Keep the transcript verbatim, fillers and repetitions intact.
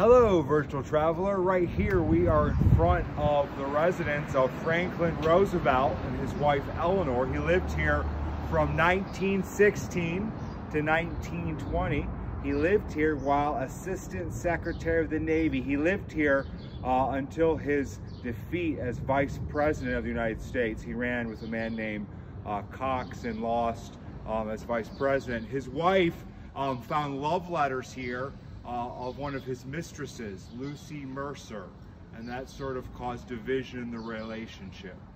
Hello, virtual traveler. Right here we are in front of the residence of Franklin Roosevelt and his wife Eleanor. He lived here from nineteen sixteen to nineteen twenty. He lived here while Assistant Secretary of the Navy. He lived here uh, until his defeat as Vice President of the United States. He ran with a man named uh, Cox and lost um, as Vice President. His wife um, found love letters here Uh, of one of his mistresses, Lucy Mercer, and that sort of caused division in the relationship.